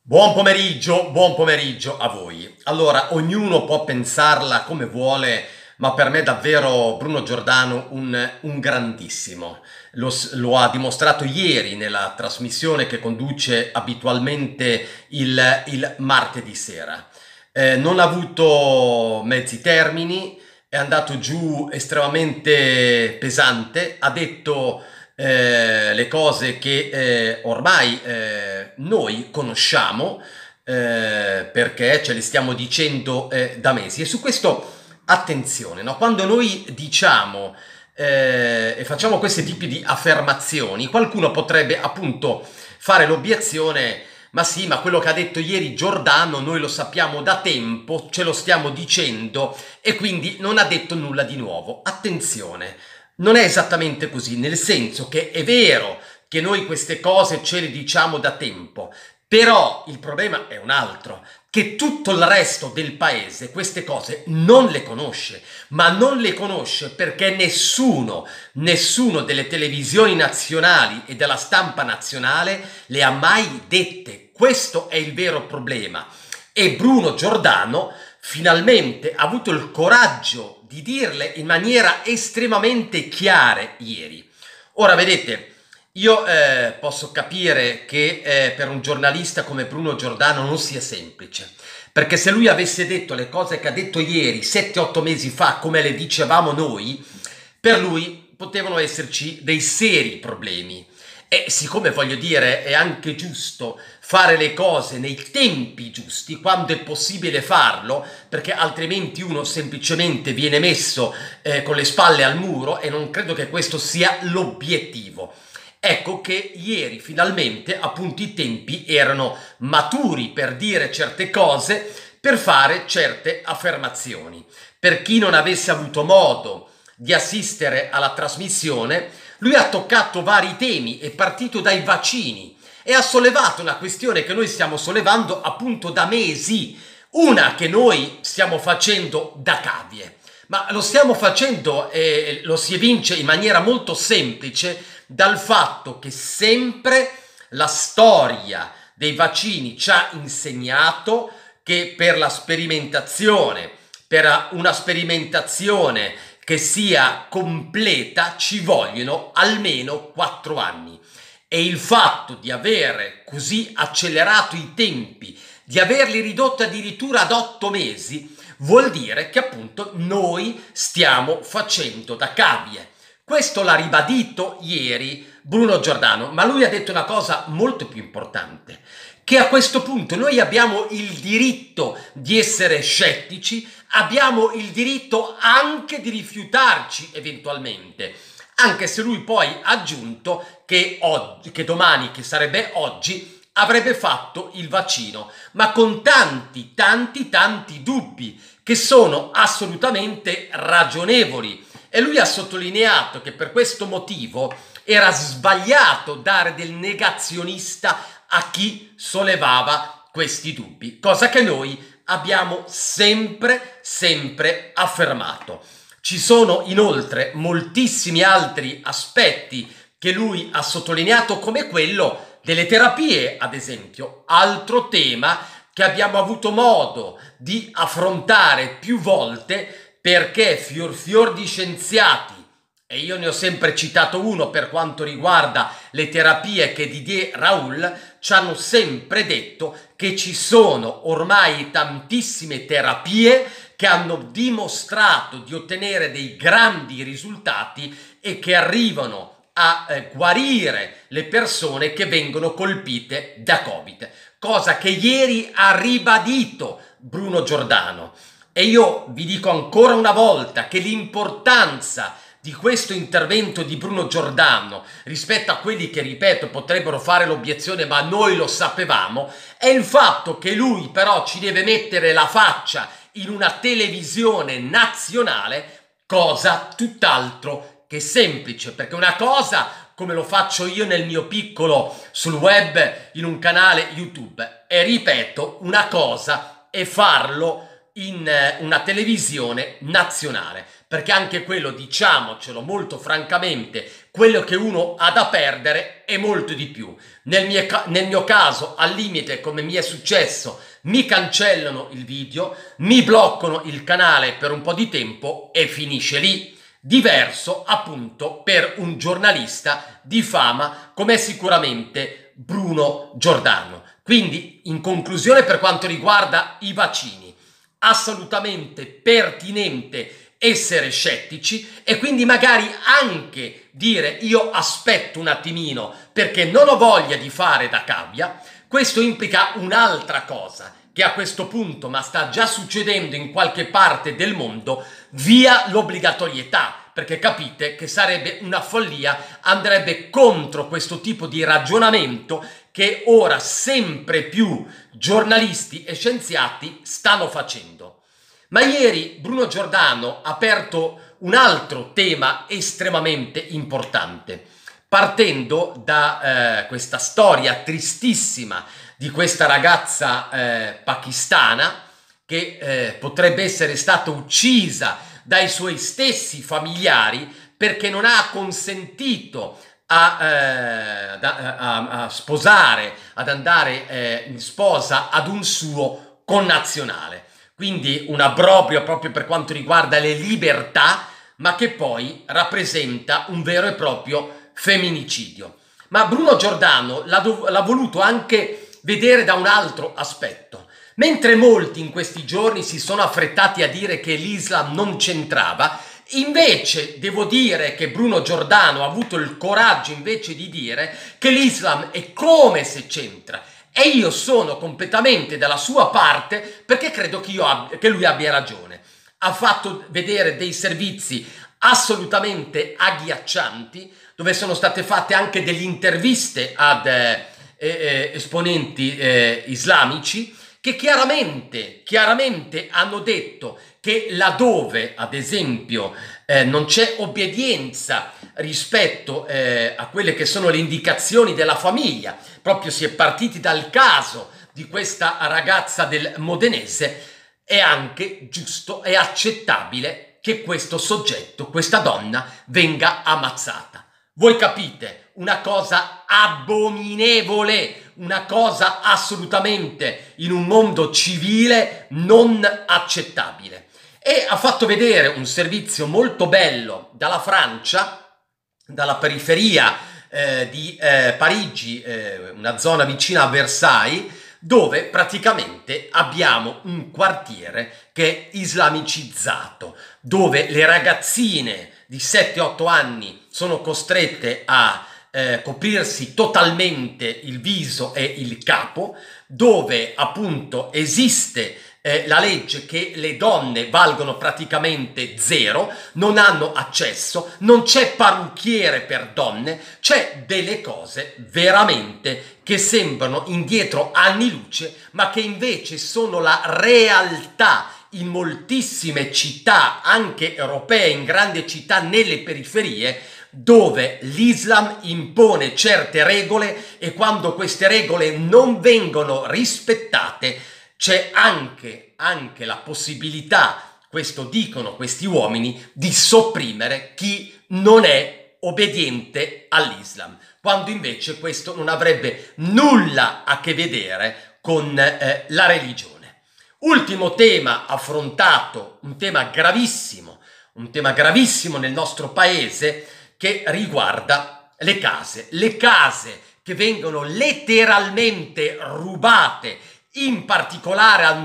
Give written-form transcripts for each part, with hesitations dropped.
Buon pomeriggio a voi. Allora, ognuno può pensarla come vuole, ma per me davvero Bruno Giordano un grandissimo. Lo ha dimostrato ieri nella trasmissione che conduce abitualmente il martedì sera. Non ha avuto mezzi termini, è andato giù estremamente pesante, ha detto le cose che ormai noi conosciamo perché ce le stiamo dicendo da mesi. E su questo attenzione, no? Quando noi diciamo e facciamo questi tipi di affermazioni, qualcuno potrebbe appunto fare l'obiezione: ma sì, ma quello che ha detto ieri Giordano noi lo sappiamo da tempo, ce lo stiamo dicendo e quindi non ha detto nulla di nuovo. Attenzione, non è esattamente così, nel senso che è vero che noi queste cose ce le diciamo da tempo, però il problema è un altro, che tutto il resto del paese queste cose non le conosce, ma non le conosce perché nessuno delle televisioni nazionali e della stampa nazionale le ha mai dette. Questo è il vero problema. E Bruno Giordano finalmente ha avuto il coraggio di dirle in maniera estremamente chiara ieri. Ora, vedete, io posso capire che per un giornalista come Bruno Giordano non sia semplice, perché se lui avesse detto le cose che ha detto ieri, 7-8 mesi fa, come le dicevamo noi, per lui potevano esserci dei seri problemi. E siccome, voglio dire, è anche giusto fare le cose nei tempi giusti, quando è possibile farlo, perché altrimenti uno semplicemente viene messo con le spalle al muro, e non credo che questo sia l'obiettivo. Ecco che ieri finalmente appunto i tempi erano maturi per dire certe cose, per fare certe affermazioni. Per chi non avesse avuto modo di assistere alla trasmissione, lui ha toccato vari temi, è partito dai vaccini e ha sollevato una questione che noi stiamo sollevando appunto da mesi, una che noi stiamo facendo da cavie, ma lo stiamo facendo e lo si evince in maniera molto semplice dal fatto che sempre la storia dei vaccini ci ha insegnato che per la sperimentazione, per una sperimentazione che sia completa, ci vogliono almeno 4 anni. E il fatto di avere così accelerato i tempi, di averli ridotti addirittura ad 8 mesi, vuol dire che appunto noi stiamo facendo da cavie. Questo l'ha ribadito ieri Bruno Giordano, ma lui ha detto una cosa molto più importante, che a questo punto noi abbiamo il diritto di essere scettici, abbiamo il diritto anche di rifiutarci eventualmente, anche se lui poi ha aggiunto che domani, che sarebbe oggi, avrebbe fatto il vaccino, ma con tanti dubbi che sono assolutamente ragionevoli. E lui ha sottolineato che per questo motivo era sbagliato dare del negazionista a chi sollevava questi dubbi, cosa che noi abbiamo sempre affermato. Ci sono inoltre moltissimi altri aspetti che lui ha sottolineato, come quello delle terapie, ad esempio, altro tema che abbiamo avuto modo di affrontare più volte, perché fior di scienziati, e io ne ho sempre citato uno per quanto riguarda le terapie, che Didier Raoult, ci hanno sempre detto che ci sono ormai tantissime terapie che hanno dimostrato di ottenere dei grandi risultati e che arrivano a guarire le persone che vengono colpite da Covid, cosa che ieri ha ribadito Bruno Giordano. E io vi dico ancora una volta che l'importanza di questo intervento di Bruno Giordano rispetto a quelli che, ripeto, potrebbero fare l'obiezione ma noi lo sapevamo, è il fatto che lui però ci deve mettere la faccia in una televisione nazionale, cosa tutt'altro che semplice, perché una cosa, come lo faccio io nel mio piccolo sul web in un canale YouTube, e ripeto, una cosa è farlo in una televisione nazionale, perché anche quello, diciamocelo molto francamente, quello che uno ha da perdere è molto di più. Nel mio caso, al limite, come mi è successo, mi cancellano il video, mi bloccano il canale per un po' di tempo e finisce lì. Diverso appunto per un giornalista di fama come è sicuramente Bruno Giordano. Quindi, in conclusione, per quanto riguarda i vaccini, assolutamente pertinente essere scettici e quindi magari anche dire io aspetto un attimino perché non ho voglia di fare da cavia. Questo implica un'altra cosa che a questo punto, ma sta già succedendo in qualche parte del mondo, via l'obbligatorietà, perché capite che sarebbe una follia, andrebbe contro questo tipo di ragionamento che ora sempre più giornalisti e scienziati stanno facendo. Ma ieri Bruno Giordano ha aperto un altro tema estremamente importante, partendo da questa storia tristissima di questa ragazza pakistana che potrebbe essere stata uccisa dai suoi stessi familiari perché non ha consentito a sposare, ad andare in sposa ad un suo connazionale. Quindi un obbrobrio proprio per quanto riguarda le libertà, ma che poi rappresenta un vero e proprio femminicidio. Ma Bruno Giordano l'ha voluto anche vedere da un altro aspetto. Mentre molti in questi giorni si sono affrettati a dire che l'Islam non c'entrava, invece devo dire che Bruno Giordano ha avuto il coraggio invece di dire che l'Islam è come se c'entra. E io sono completamente dalla sua parte perché credo che lui abbia ragione. Ha fatto vedere dei servizi assolutamente agghiaccianti, dove sono state fatte anche delle interviste ad esponenti islamici che chiaramente hanno detto che laddove, ad esempio, non c'è obbedienza rispetto a quelle che sono le indicazioni della famiglia, proprio si è partiti dal caso di questa ragazza del Modenese, è anche giusto e accettabile che questo soggetto, questa donna, venga ammazzata. Voi capite, una cosa abominevole, una cosa assolutamente in un mondo civile non accettabile. E ha fatto vedere un servizio molto bello dalla Francia, dalla periferia di Parigi, una zona vicina a Versailles, dove praticamente abbiamo un quartiere che è islamicizzato, dove le ragazzine di 7-8 anni sono costrette a coprirsi totalmente il viso e il capo, dove appunto esiste la legge che le donne valgono praticamente zero, non hanno accesso, non c'è parrucchiere per donne, c'è delle cose veramente che sembrano indietro anni luce, ma che invece sono la realtà in moltissime città, anche europee, in grandi città nelle periferie, dove l'Islam impone certe regole e quando queste regole non vengono rispettate c'è anche la possibilità, questo dicono questi uomini, di sopprimere chi non è obbediente all'Islam, quando invece questo non avrebbe nulla a che vedere con la religione. Ultimo tema affrontato, un tema gravissimo nel nostro paese, che riguarda le case che vengono letteralmente rubate, in particolare al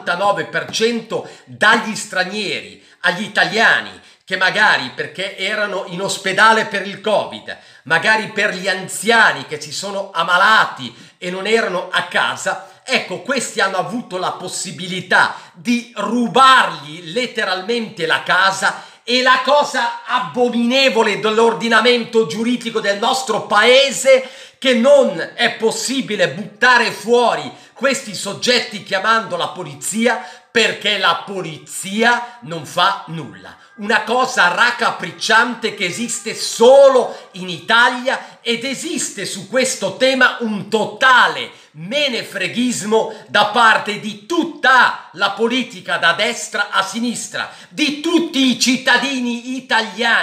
99% dagli stranieri, agli italiani, che magari perché erano in ospedale per il Covid, magari per gli anziani che si sono ammalati e non erano a casa, ecco, questi hanno avuto la possibilità di rubargli letteralmente la casa. E la cosa abominevole dell'ordinamento giuridico del nostro paese che non è possibile buttare fuori questi soggetti chiamando la polizia perché la polizia non fa nulla. Una cosa raccapricciante che esiste solo in Italia ed esiste su questo tema un totale menefreghismo da parte di tutta la politica da destra a sinistra, di tutti i cittadini italiani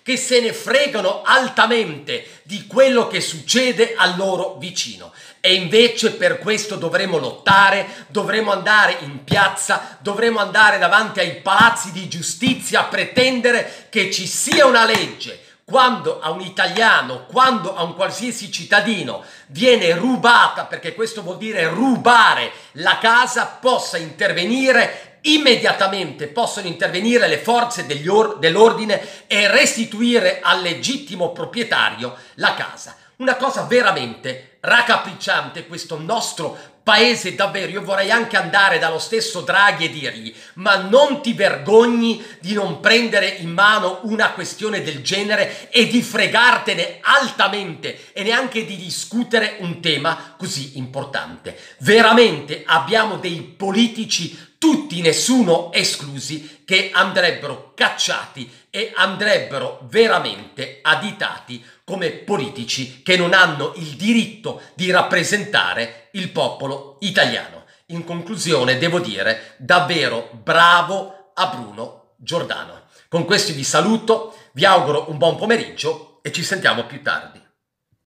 che se ne fregano altamente di quello che succede al loro vicino. E invece per questo dovremo lottare, dovremo andare in piazza, dovremo andare davanti ai palazzi di giustizia a pretendere che ci sia una legge. Quando a un italiano, quando a un qualsiasi cittadino viene rubata, perché questo vuol dire rubare la casa, possa intervenire immediatamente, possono intervenire le forze dell'ordine e restituire al legittimo proprietario la casa. Una cosa veramente raccapricciante questo nostro paese, davvero. Io vorrei anche andare dallo stesso Draghi e dirgli: ma non ti vergogni di non prendere in mano una questione del genere e di fregartene altamente e neanche di discutere un tema così importante. Veramente abbiamo dei politici, tutti, nessuno esclusi, che andrebbero cacciati e andrebbero veramente additati come politici che non hanno il diritto di rappresentare il popolo italiano. In conclusione, devo dire davvero bravo a Bruno Giordano. Con questo vi saluto, vi auguro un buon pomeriggio e ci sentiamo più tardi.